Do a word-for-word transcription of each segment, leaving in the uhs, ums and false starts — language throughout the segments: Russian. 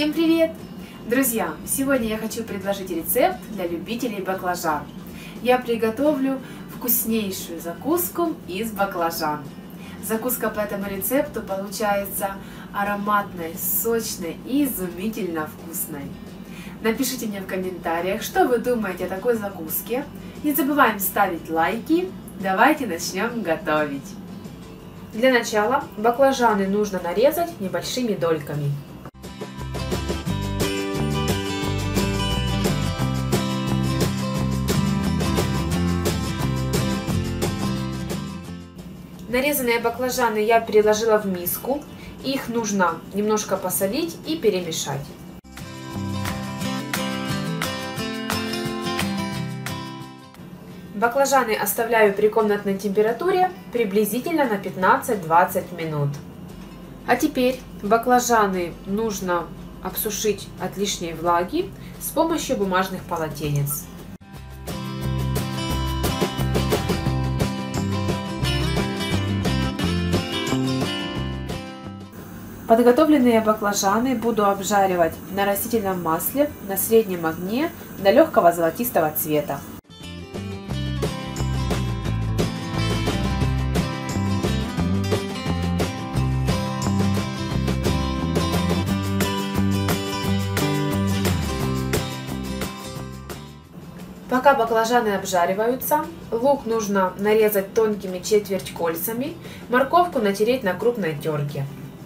Всем привет! Друзья, сегодня я хочу предложить рецепт для любителей баклажан. Я приготовлю вкуснейшую закуску из баклажан. Закуска по этому рецепту получается ароматной, сочной и изумительно вкусной. Напишите мне в комментариях, что вы думаете о такой закуске. Не забываем ставить лайки. Давайте начнем готовить. Для начала баклажаны нужно нарезать небольшими дольками. Нарезанные баклажаны я переложила в миску. Их нужно немножко посолить и перемешать. Баклажаны оставляю при комнатной температуре приблизительно на пятнадцать-двадцать минут. А теперь баклажаны нужно обсушить от лишней влаги с помощью бумажных полотенец. Подготовленные баклажаны буду обжаривать на растительном масле на среднем огне до легкого золотистого цвета. Пока баклажаны обжариваются, лук нужно нарезать тонкими четверть кольцами, морковку натереть на крупной терке.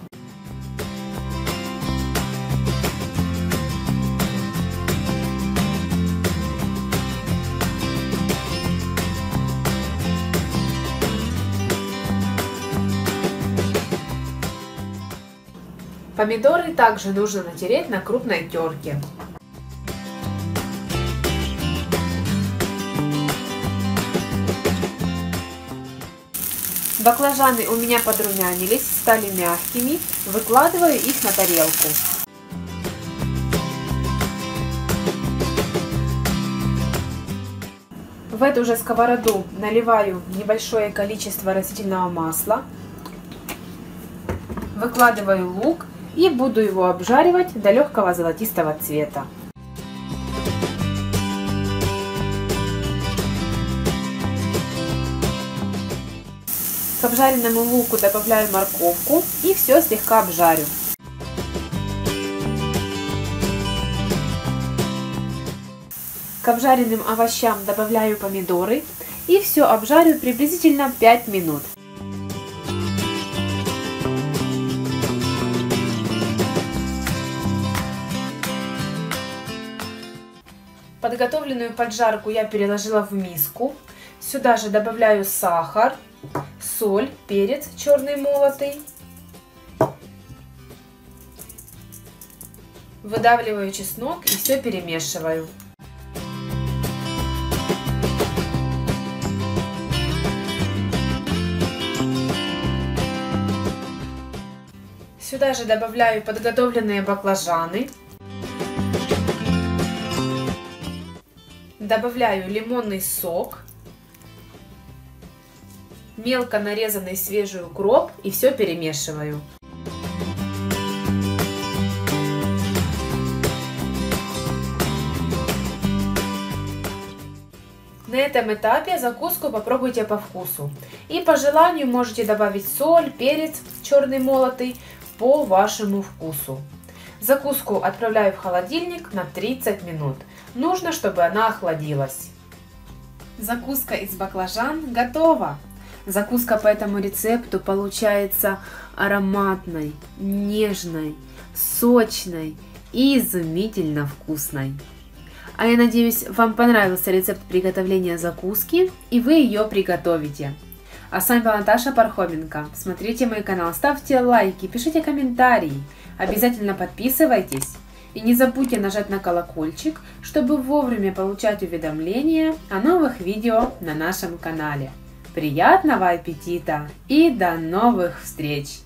Помидоры также нужно натереть на крупной терке. Баклажаны у меня подрумянились, стали мягкими. Выкладываю их на тарелку. В эту же сковороду наливаю небольшое количество растительного масла. Выкладываю лук и буду его обжаривать до легкого золотистого цвета. К обжаренному луку добавляю морковку и все слегка обжарю. К обжаренным овощам добавляю помидоры и все обжарю приблизительно пять минут. Подготовленную поджарку я переложила в миску. Сюда же добавляю сахар, соль, перец черный молотый. Выдавливаю чеснок и все перемешиваю. Сюда же добавляю подготовленные баклажаны. Добавляю лимонный сок, мелко нарезанный свежий укроп и все перемешиваю. На этом этапе закуску попробуйте по вкусу. И по желанию можете добавить соль, перец черный молотый по вашему вкусу. Закуску отправляю в холодильник на тридцать минут. Нужно, чтобы она охладилась. Закуска из баклажан готова. Закуска по этому рецепту получается ароматной, нежной, сочной и изумительно вкусной. А я надеюсь, вам понравился рецепт приготовления закуски и вы ее приготовите. А с вами была Наташа Пархоменко. Смотрите мой канал, ставьте лайки, пишите комментарии. Обязательно подписывайтесь. И не забудьте нажать на колокольчик, чтобы вовремя получать уведомления о новых видео на нашем канале. Приятного аппетита и до новых встреч!